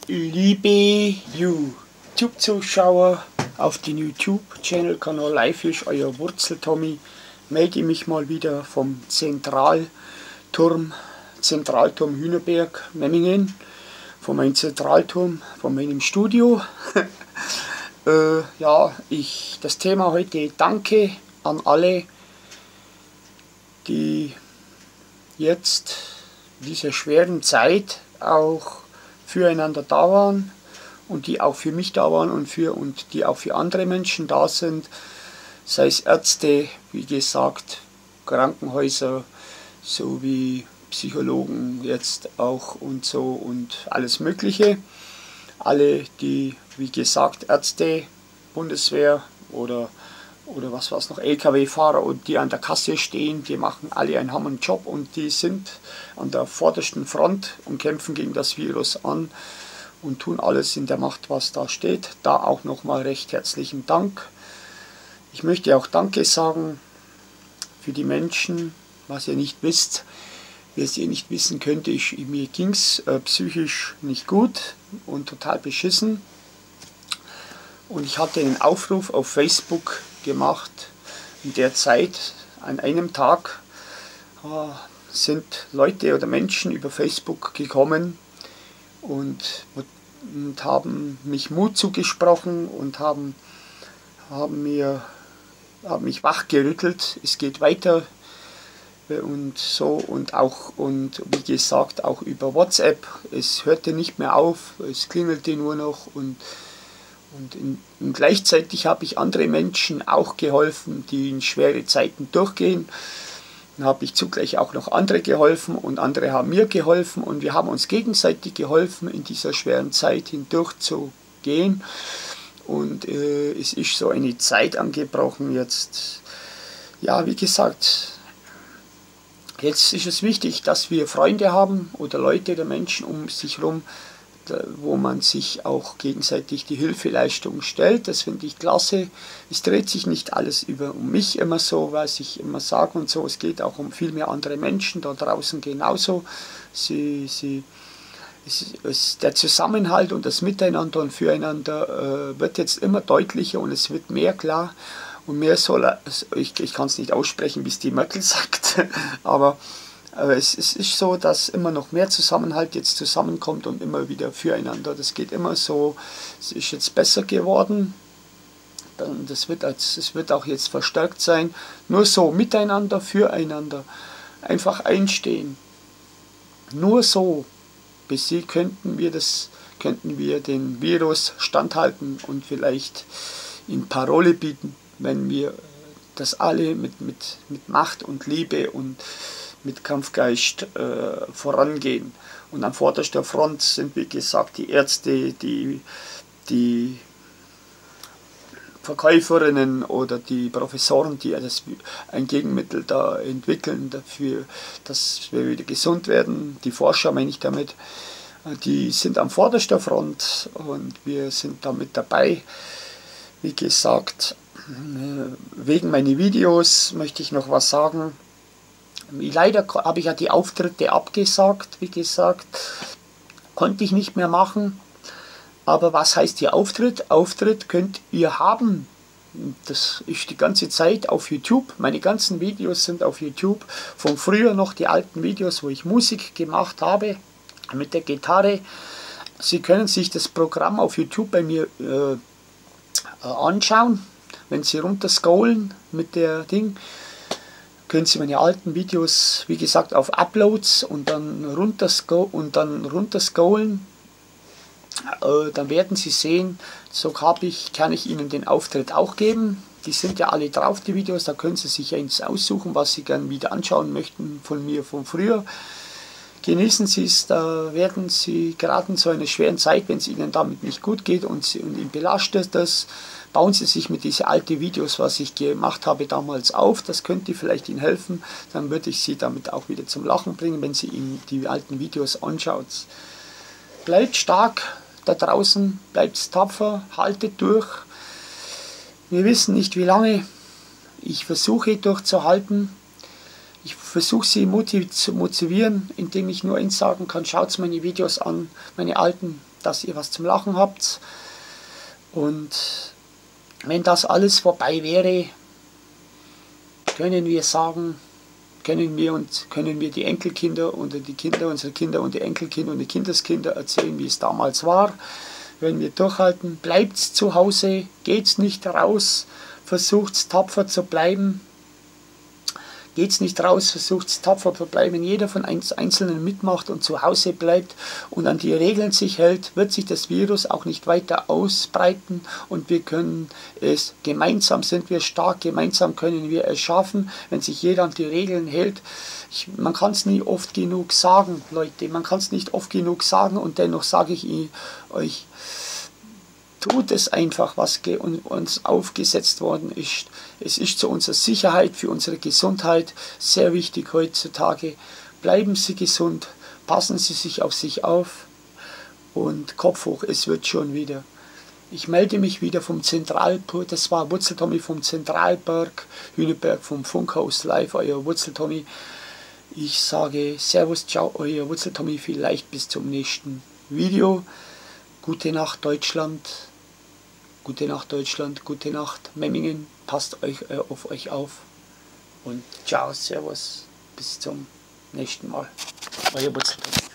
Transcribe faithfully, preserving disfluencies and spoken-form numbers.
Liebe YouTube-Zuschauer auf den YouTube-Channel-Kanal Livefish, euer Wurzel-Tommy, melde mich mal wieder vom Zentralturm, Zentralturm Hühnerberg, Memmingen, von meinem Zentralturm, von meinem Studio. äh, ja, ich, das Thema heute: Danke an alle, die jetzt in dieser schweren Zeit auch füreinander da waren und die auch für mich da waren und, für, und die auch für andere Menschen da sind, sei es Ärzte, wie gesagt, Krankenhäuser, sowie Psychologen jetzt auch und so und alles Mögliche. Alle, die, wie gesagt, Ärzte, Bundeswehr oder oder was was noch, L K W-Fahrer und die an der Kasse stehen, die machen alle einen Hammerjob und die sind an der vordersten Front und kämpfen gegen das Virus an und tun alles in der Macht, was da steht. Da auch nochmal recht herzlichen Dank. Ich möchte auch Danke sagen für die Menschen, was ihr nicht wisst. Wer es ihr nicht wissen könnte, ich, mir ging es äh, psychisch nicht gut und total beschissen. Und ich hatte einen Aufruf auf Facebook gemacht. In der Zeit, an einem Tag, äh, sind Leute oder Menschen über Facebook gekommen und, und haben mich Mut zugesprochen und haben, haben, mir, haben mich wachgerüttelt. Es geht weiter und so, und auch, und wie gesagt, auch über WhatsApp. Es hörte nicht mehr auf, es klingelte nur noch und Und in, und gleichzeitig habe ich andere Menschen auch geholfen, die in schwere Zeiten durchgehen. Dann habe ich zugleich auch noch andere geholfen und andere haben mir geholfen und wir haben uns gegenseitig geholfen, in dieser schweren Zeit hindurch zu gehen. Und äh, es ist so eine Zeit angebrochen jetzt. Ja, wie gesagt, jetzt ist es wichtig, dass wir Freunde haben oder Leute oder Menschen um sich herum, wo man sich auch gegenseitig die Hilfeleistung stellt. Das finde ich klasse. Es dreht sich nicht alles über um mich immer so, was ich immer sage und so. Es geht auch um viel mehr andere Menschen da draußen genauso. Sie, sie, es, es, der Zusammenhalt und das Miteinander und Füreinander äh, wird jetzt immer deutlicher und es wird mehr klar und mehr soll, ich, ich kann es nicht aussprechen, wie es die Merkel sagt, aber Aber es, es ist so, dass immer noch mehr Zusammenhalt jetzt zusammenkommt und immer wieder füreinander. Das geht immer so. Es ist jetzt besser geworden. Das wird, als, es wird auch jetzt verstärkt sein. Nur so, miteinander, füreinander. Einfach einstehen. Nur so besiegt könnten wir das, könnten wir den Virus standhalten und vielleicht in Parole bieten, wenn wir das alle mit, mit, mit Macht und Liebe und mit Kampfgeist äh, vorangehen. Und an vorderster Front sind, wie gesagt, die Ärzte, die, die Verkäuferinnen oder die Professoren, die das, ein Gegenmittel da entwickeln, dafür, dass wir wieder gesund werden. Die Forscher meine ich damit, die sind an vorderster Front und wir sind damit dabei. Wie gesagt, wegen meiner Videos möchte ich noch was sagen. Leider habe ich ja die Auftritte abgesagt, wie gesagt, konnte ich nicht mehr machen. Aber was heißt hier Auftritt? Auftritt könnt ihr haben. Das ist die ganze Zeit auf YouTube. Meine ganzen Videos sind auf YouTube. Von früher noch die alten Videos, wo ich Musik gemacht habe mit der Gitarre. Sie können sich das Programm auf YouTube bei mir äh, anschauen. Wenn Sie runterscrollen mit der Ding, können Sie meine alten Videos, wie gesagt, auf Uploads und dann runterscrollen und dann runterscrollen. Äh, dann werden Sie sehen, so habe ich, kann ich Ihnen den Auftritt auch geben. Die sind ja alle drauf, die Videos, da können Sie sich eins aussuchen, was Sie gerne wieder anschauen möchten von mir von früher. Genießen Sie es, da werden Sie gerade in so einer schweren Zeit, wenn es Ihnen damit nicht gut geht und, Sie, und Ihnen belastet das, bauen Sie sich mit diesen alten Videos, was ich gemacht habe damals, auf. Das könnte vielleicht Ihnen helfen. Dann würde ich Sie damit auch wieder zum Lachen bringen, wenn Sie Ihnen die alten Videos anschaut. Bleibt stark da draußen, bleibt tapfer, haltet durch. Wir wissen nicht wie lange. Ich versuche durchzuhalten. Ich versuche Sie motiv zu motivieren, indem ich nur eins sagen kann: Schaut meine Videos an, meine alten dass ihr was zum Lachen habt. Und wenn das alles vorbei wäre, können wir sagen, können wir uns, können wir die Enkelkinder oder die Kinder unserer Kinder und die Enkelkinder und die Kindeskinder erzählen, wie es damals war. Wenn wir durchhalten, bleibt zu Hause, geht's nicht raus, versucht tapfer zu bleiben. Geht's nicht raus, versucht tapfer zu bleiben. Wenn jeder von uns Einzelnen mitmacht und zu Hause bleibt und an die Regeln sich hält, wird sich das Virus auch nicht weiter ausbreiten und wir können es, gemeinsam sind wir stark, gemeinsam können wir es schaffen, wenn sich jeder an die Regeln hält. Ich, man kann es nie oft genug sagen, Leute, man kann es nicht oft genug sagen und dennoch sage ich euch, tut es einfach, was uns aufgesetzt worden ist. Es ist zu unserer Sicherheit, für unsere Gesundheit sehr wichtig heutzutage. Bleiben Sie gesund, passen Sie sich auf sich auf und Kopf hoch, es wird schon wieder. Ich melde mich wieder vom Zentralpur, das war Wurzeltommy vom Zentralberg, Hüneberg vom Funkhaus Live, euer Wurzeltommy. Ich sage Servus, ciao, euer Wurzeltommy, vielleicht bis zum nächsten Video. Gute Nacht Deutschland. Gute Nacht Deutschland, gute Nacht Memmingen, passt euch äh, auf euch auf und ciao, servus, bis zum nächsten Mal. Euer Wurzeltommy.